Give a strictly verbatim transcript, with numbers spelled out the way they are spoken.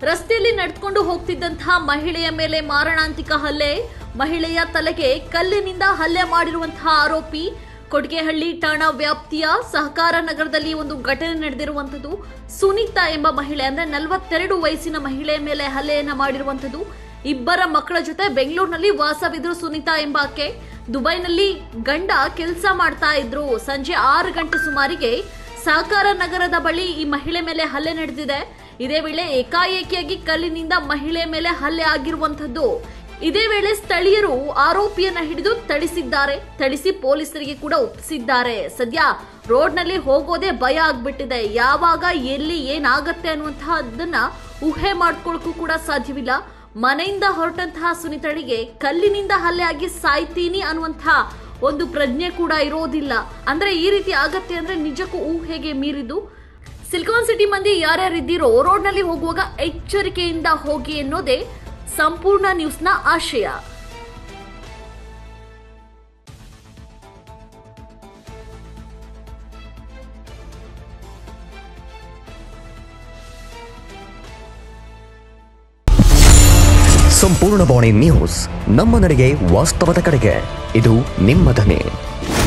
ರಸ್ತೆಯಲ್ಲಿ ನಡೆದುಕೊಂಡು ಹೋಗ್ತಿದ್ದಂತಹ ಮಹಿಳೆಯ ಮೇಲೆ ಮಾರಣಾಂತಿಕ ಹಲ್ಲೆ. ಮಹಿಳೆಯ ತಲೆಗೆ ಕಲ್ಲಿನಿಂದ ಹಲ್ಲೆ ಮಾಡಿರುವಂತಹ ಆರೋಪಿ. ಕೊಡಿಗೆಹಳ್ಳಿ ಠಾಣಾ ವ್ಯಾಪ್ತಿಯ ಸಹಕಾರ ನಗರದಲ್ಲಿ ಒಂದು ಘಟನೆ ನಡೆದಿರುವಂತದ್ದು. ಸುನೀತಾ ಎಂಬ ಮಹಿಳೆ ಅಂದ್ರೆ ನಲವತ್ತೆರಡು ವಯಸ್ಸಿನ ಮಹಿಳೆಯ ಮೇಲೆ ಹಲ್ಲೆಯನ್ನ ಮಾಡಿರುವಂತದ್ದು. ಇಬ್ಬರ ಮಕ್ಕಳ ಜೊತೆ ಬೆಂಗಳೂರಿನಲ್ಲಿ ವಾಸವಿದ್ರು ಸುನೀತಾ ಎಂಬಾಕೆ. ದುಬೈನಲ್ಲಿ ಗಂಡ ಕೆಲಸ ಮಾಡ್ತಾ ಇದ್ರು. ಸಂಜೆ ಆರು ಗಂಟೆ ಸುಮಾರಿಗೆ ಸಹಕಾರ ನಗರದ ಬಳಿ ಈ ಮಹಿಳೆ ಮೇಲೆ ಹಲ್ಲೆ ನಡೆದಿದೆ. ಇದೇ ವೇಳೆ ಏಕಾಏಕಿಯಾಗಿ ಕಲ್ಲಿನಿಂದ ಮಹಿಳೆ ಮೇಲೆ ಹಲ್ಲೆ ಆಗಿರುವಂತದ್ದು. ಇದೇ ವೇಳೆ ಸ್ಥಳೀಯರು ಆರೋಪಿಯನ್ನ ಹಿಡಿದು ಥಳಿಸಿದ್ದಾರೆ. ಥಳಿಸಿ ಪೊಲೀಸರಿಗೆ ಕೂಡ ಒಪ್ಪಿಸಿದ್ದಾರೆ. ಸದ್ಯ ರೋಡ್ನಲ್ಲಿ ಹೋಗೋದೇ ಭಯ ಆಗ್ಬಿಟ್ಟಿದೆ. ಯಾವಾಗ ಎಲ್ಲಿ ಏನಾಗತ್ತೆ ಅನ್ನುವಂತಹದನ್ನ ಊಹೆ ಮಾಡ್ಕೊಳ್ಳೋಕ್ಕೂ ಕೂಡ ಸಾಧ್ಯವಿಲ್ಲ. ಮನೆಯಿಂದ ಹೊರಟಂತಹ ಸುನೀತಳಿಗೆ ಕಲ್ಲಿನಿಂದ ಹಲ್ಲೆ ಆಗಿ ಸಾಯ್ತೀನಿ ಅನ್ನುವಂತಹ ಒಂದು ಪ್ರಜ್ಞೆ ಕೂಡ ಇರೋದಿಲ್ಲ. ಅಂದ್ರೆ ಈ ರೀತಿ ಆಗತ್ತೆ ಅಂದ್ರೆ ನಿಜಕ್ಕೂ ಊಹೆಗೆ ಮೀರಿದ್ದು. ಸಿಲಿಕಾನ್ ಸಿಟಿ ಮಂದಿ ಯಾರ್ಯಾರಿದ್ದೀರೋ ರೋಡ್ನಲ್ಲಿ ಹೋಗುವಾಗ ಎಚ್ಚರಿಕೆಯಿಂದ ಹೋಗಿ ಎನ್ನೋದೇ ಸಂಪೂರ್ಣ ನ್ಯೂಸ್ನ ಆಶಯ. ಸಂಪೂರ್ಣ ಬಾಣಿ ನ್ಯೂಸ್, ನಮ್ಮ ನಡೆಗೆ ವಾಸ್ತವದ ಕಡೆಗೆ. ಇದು ನಿಮ್ಮ ಧ್ವನಿ.